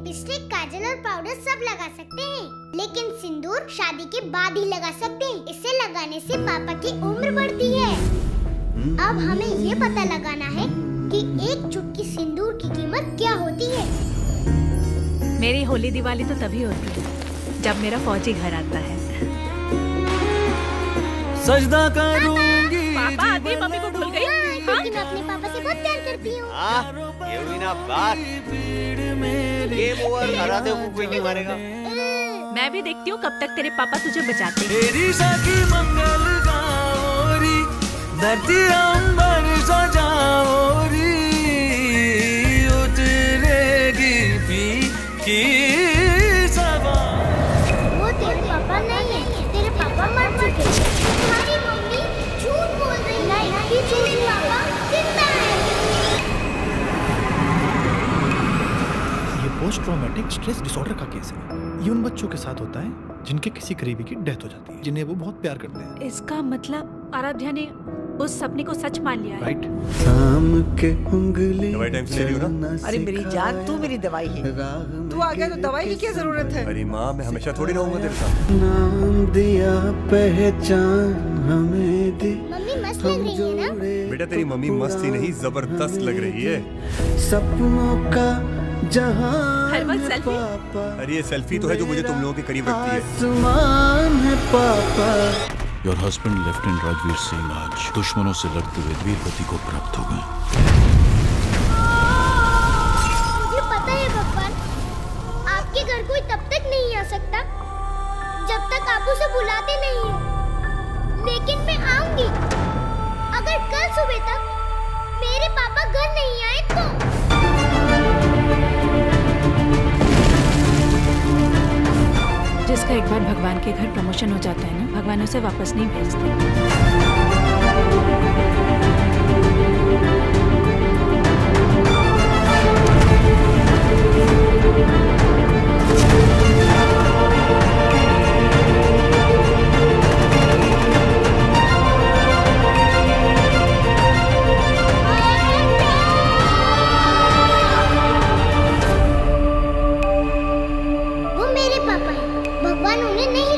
Lipstick, काजल और powder सब लगा सकते हैं, लेकिन सिंदूर शादी के बाद ही लगा सकते हैं। इसे लगाने से पापा की उम्र बढ़ती है। अब हमें ये पता लगाना है कि एक चुटकी सिंदूर की कीमत क्या होती है। मेरी होली दिवाली तो तभी होती है जब मेरा फौजी घर आता है। सजदा करूंगी। पापा आदि मम्मी को भूल गई। क्योंकि मैं अपने पापा से बहुत प्यार करती हूँ। ये हुई ना बात। गेम ओवर, हरा दे को कोई नहीं मारेगा। मैं भी देखती हूँ कब तक तेरे पापा तुझे बचाते हैं। तेरी सखी मंगल गाओरी, धरती अंबर सजाओरी, उतरेगी पी की सवा। वो तेरे पापा नहीं है, तेरे पापा मर चुके। तुम्हारी मम्मी झूठ बोल रही है। नहीं, तेरे पापा जिंदा है। ये पोस्ट ट्रॉमेटिक स्ट्रेस डिसऑर्डर का केस है। ये उन बच्चों के साथ होता है जिनके किसी करीबी की डेथ हो जाती है, जिन्हें वो बहुत प्यार करते हैं। इसका मतलब आराध्या ने उस सपने को सच मान लिया है। राइट। शाम के उंगली दवाई टाइम से ले रही हो ना? अरे मेरी जान, तू मेरी दवाई है। तू आ गया तो दवाई की क्या जरूरत है? अरे माँ, मैं हमेशा थोड़ी रहूंगा तेरे साथ। नाम दिया पहचान हमें दी। मम्मी मस्त लग रही है ना? बेटा तेरी मम्मी मस्त ही नहीं, जबरदस्त लग रही है। सपनों का जहां हर वक्त सेल्फी। अरे ये सेल्फी तो है जो मुझे तुम लोगों के करीब रखती है। आसमान है पापा। Your husband, Lieutenant Rajveer Singh, आज दुश्मनों से लड़ते हुए वीर गति को प्राप्त हो गए। मुझे पता है भगवान, आपके घर कोई तब तक नहीं आ सकता जब तक आप उसे बुलाते नहीं हो। लेकिन मैं आऊंगी अगर कल सुबह तक मेरे पापा घर नहीं आए तो। जिसका एक बार भगवान के घर प्रमोशन हो जाता है ना, भगवान उसे वापस नहीं भेजते। वो मेरे पापा हैं, भगवान उन्हें नहीं